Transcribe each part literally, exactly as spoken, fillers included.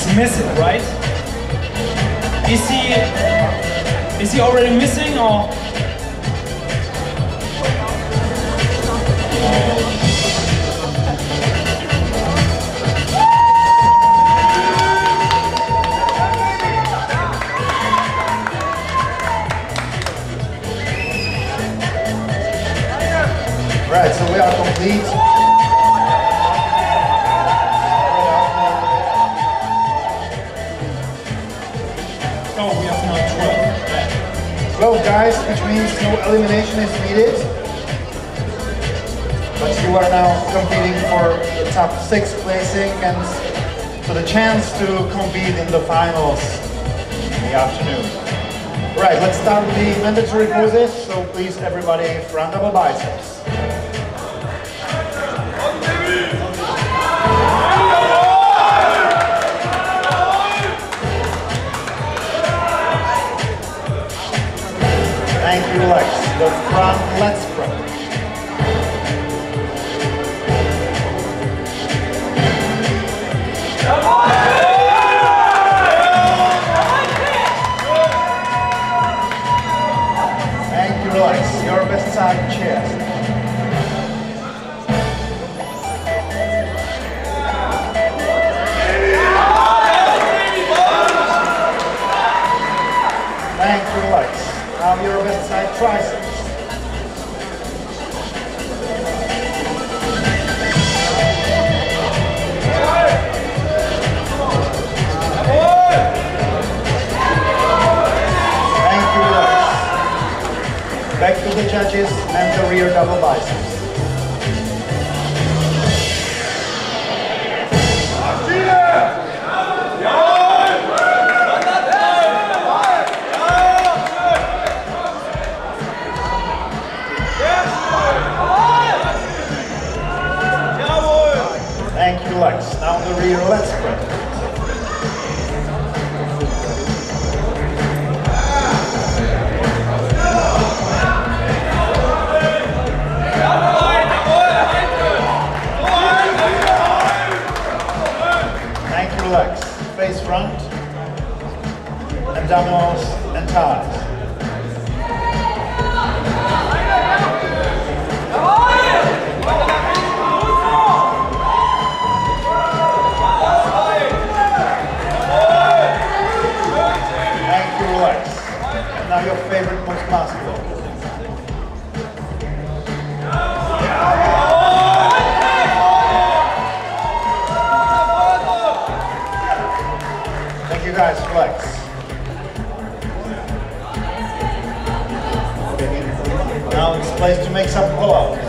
missing, right? Is he, is he already missing or? Right, so we are complete. So we have now twelve. twelve guys, which means no elimination is needed. But you are now competing for the top six placing and so the chance to compete in the finals in the afternoon. Right, let's start with the mandatory poses. So please everybody, front double biceps. Thank you, Lex. The front leg spread. Thank you, Lex. Your best side chest. Thank you, Lex. Now your best side triceps. Thank you, Lex. Back to the judges and the rear double biceps. Thank you, Lex. Now the rear leg spread. Thank you, Lex. Face front, abdominals and thighs. Now your favorite most basketball. Thank you guys, flex. Now it's place to make some pull-ups.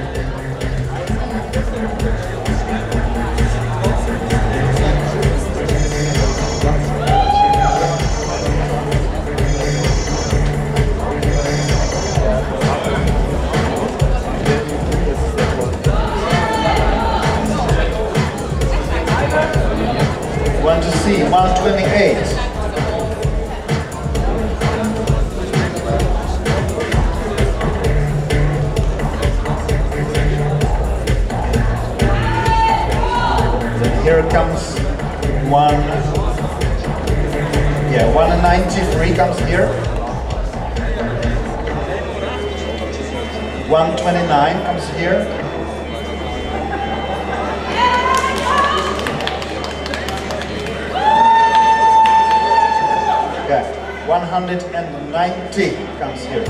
Want to see one twenty-eight. Here it comes one, yeah, one ninety-three comes here. one twenty-nine comes here. one ninety comes here.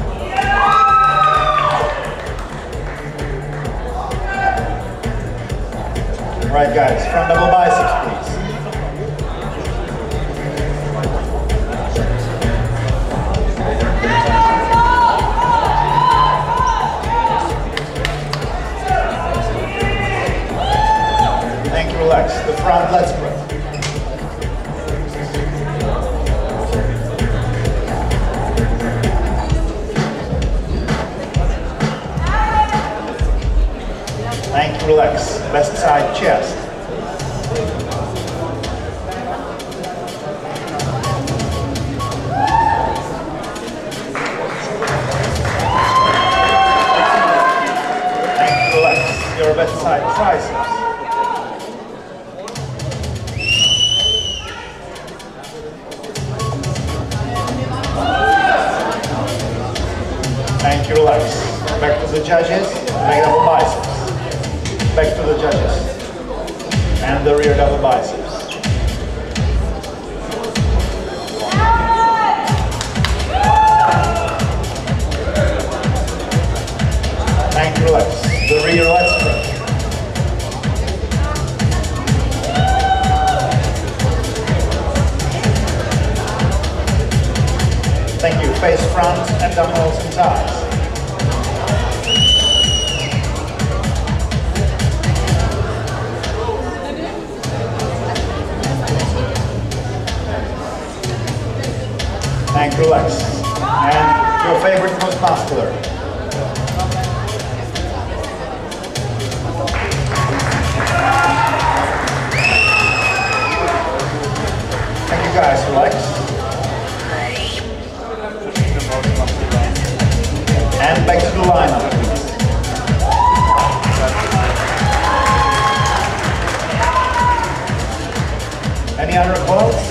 Right guys, front double biceps please. Thank you, relax. The front leg spread. Thank you, relax. Best side chest. Thank you, relax. Your best side triceps. relax. Back to the judges, leg double biceps. Back to the judges. And the rear double biceps. Thank you, relax. The rear lat spread. Thank you. Face front, abdominals and thighs. Thank you, relax. And your favorite most muscular. Thank you guys, relax. And back to the lineup, please. Any other quotes?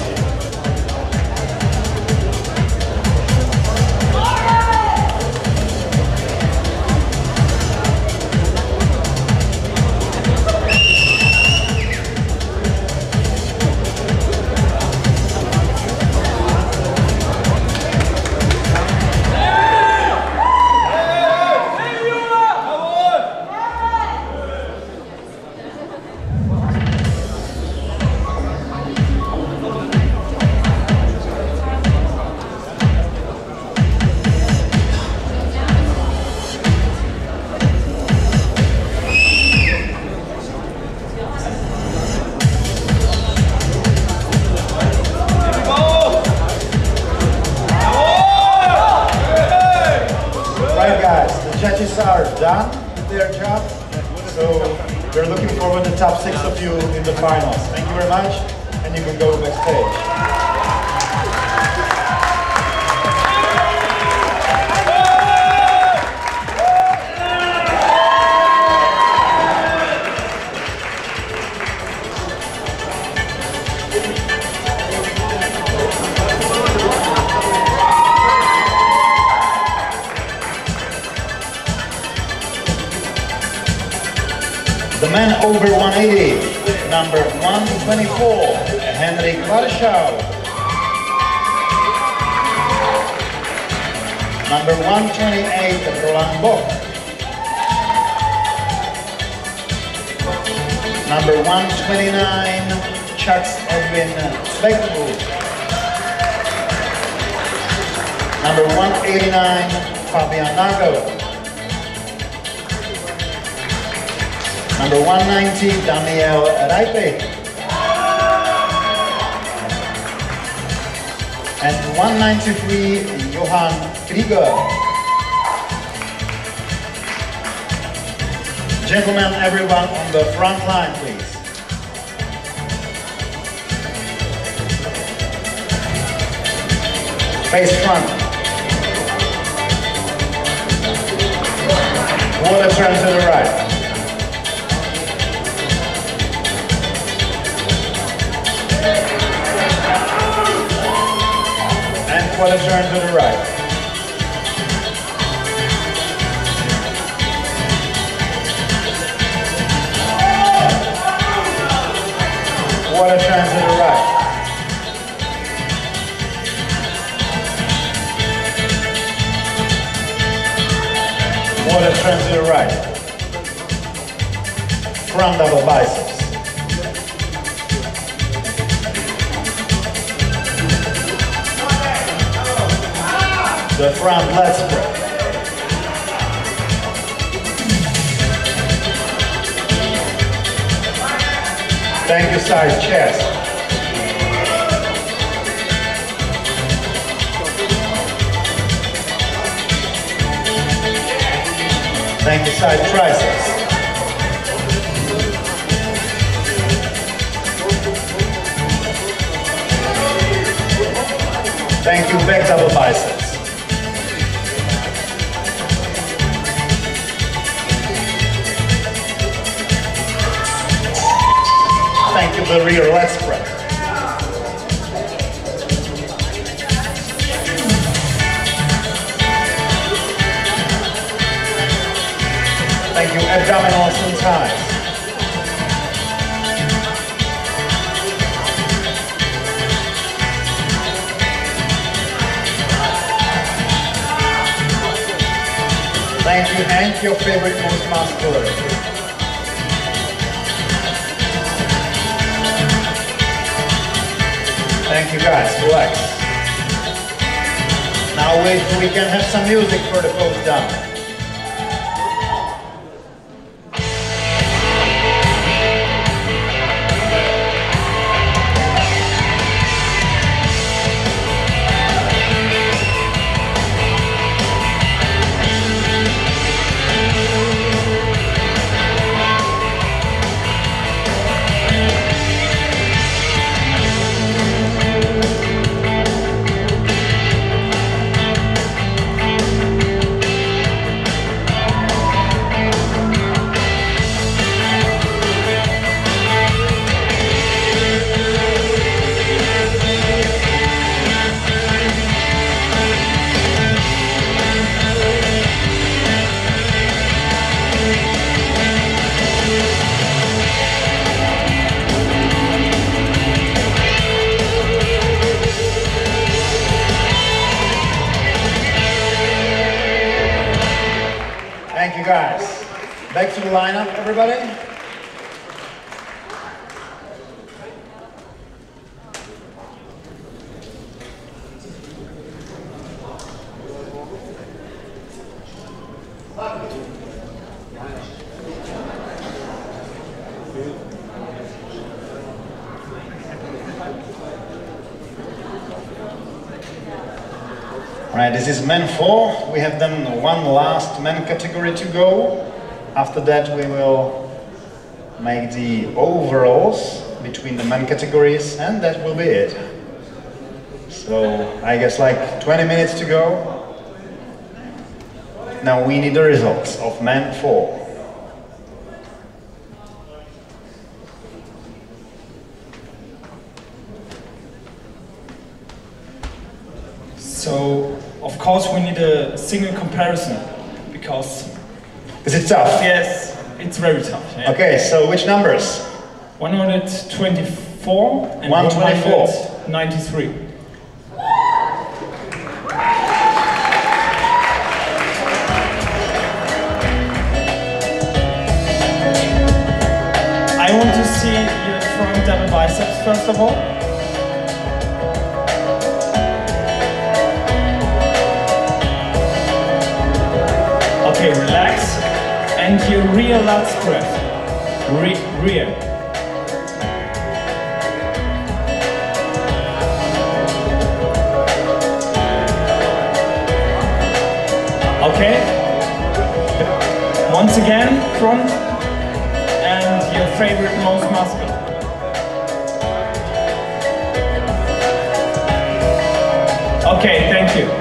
Judges are done with their job, so we're looking forward to the top six of you in the finals. Thank you very much, and you can go backstage. The man over one eighty, number one twenty-four, Henrik Warschau. Number one twenty-eight, Roland Bock. Number one twenty-nine, Chucks Edwin Zweigbuch. Number one eighty-nine, Fabian Nagel. Number one ninety, Daniel Reipe. And one ninety-three, Johan Krieger. Gentlemen, everyone on the front line, please. Face front. Water turn to the right. And quarter turn to the right. Quarter turn to the right. Quarter turn to the right. Front double biceps. The front lat spread. Thank you, side chest. Thank you, side triceps. Thank you, back double biceps. Thank you, the rear lat spread. Thank you, abdominals and thighs. Thank you, Hank, your favorite most muscular. Thank you guys, relax. Now wait till we can have some music for the pose down. Thank you guys. Back to the lineup, everybody. Alright, this is men four. We have then one last men category to go. After that we will make the overalls between the men categories, and that will be it. So I guess like twenty minutes to go. Now we need the results of men four. So, of course, we need a single comparison, because... Is it tough? Yes, it's very tough. Yeah. Okay, so which numbers? one hundred twenty-four and one twenty-four. one hundred ninety-three. I want to see your front double biceps first of all. Okay, relax, and your rear lat spread, Re rear. Okay, once again, front, and your favorite most muscle. Okay, thank you.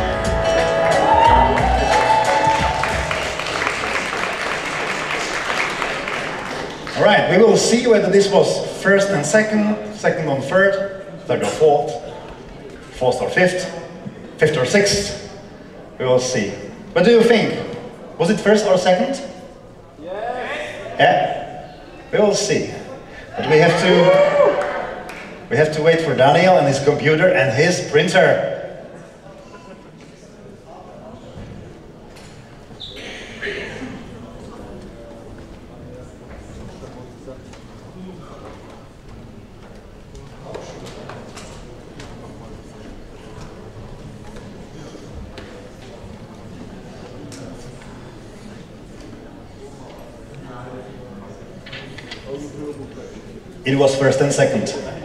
Alright, we will see whether this was first and second, second on third, third or fourth, fourth or fifth, fifth or sixth. We will see. What do you think? Was it first or second? Yes. Yeah? We will see. But we have to we have to wait for Daniel and his computer and his printer. It was first and second.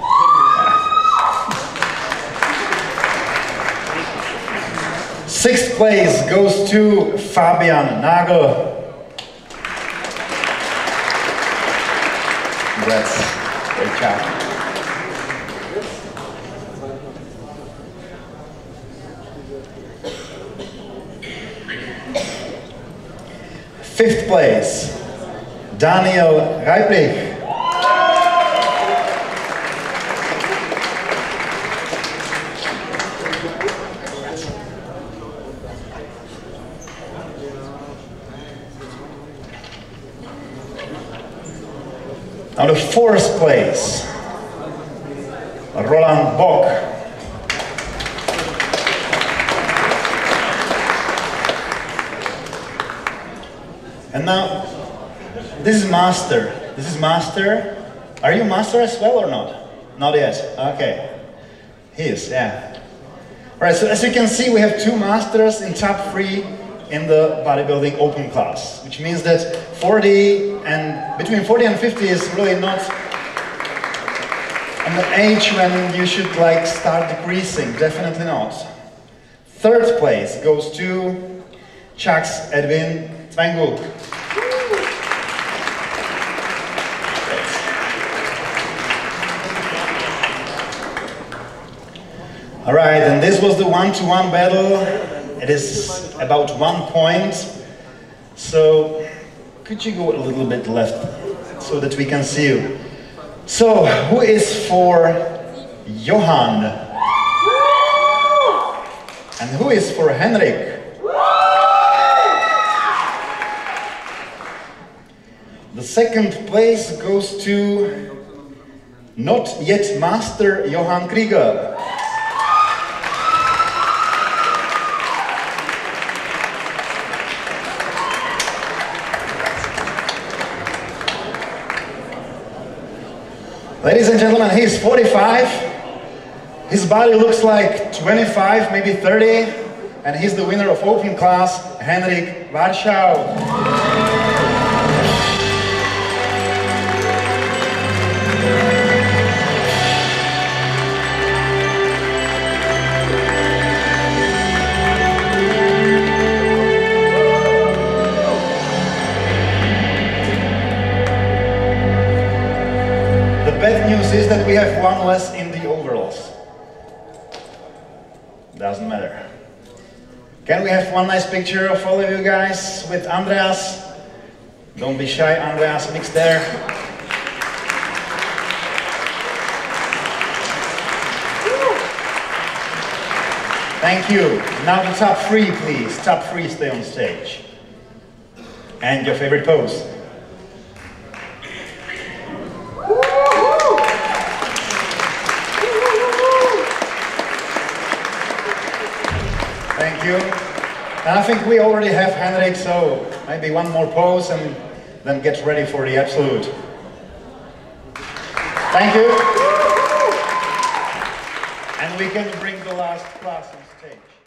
Sixth place goes to Fabian Nagel. Congrats. Great job. Fifth place, Daniel Reiplich. the fourth place, Roland Bock. And now, this is master. This is master. Are you master as well or not? Not yet. Okay. He is, yeah. Alright, so as you can see, we have two masters in top three in the bodybuilding open class, which means that forty and between forty and fifty is really not an age when you should like start decreasing. Definitely not. Third place goes to Chucks Edwin Twenguk. All right, and this was the one-to-one battle. It is about one point. So, could you go a little bit left so that we can see you? So, who is for Johan? And who is for Henrik? The second place goes to not yet master Johan Krieger. Ladies and gentlemen, he's forty-five, his body looks like twenty-five, maybe thirty, and he's the winner of open class, Henrik Warschau. Bad news is that we have one less in the overalls. Doesn't matter. Can we have one nice picture of all of you guys with Andreas? Don't be shy, Andreas, mix there. Thank you. Now the top three, please. Top three, stay on stage. And your favorite pose. Thank you. And I think we already have Henrik, so maybe one more pose and then get ready for the absolute. Thank you. And we can bring the last class on stage.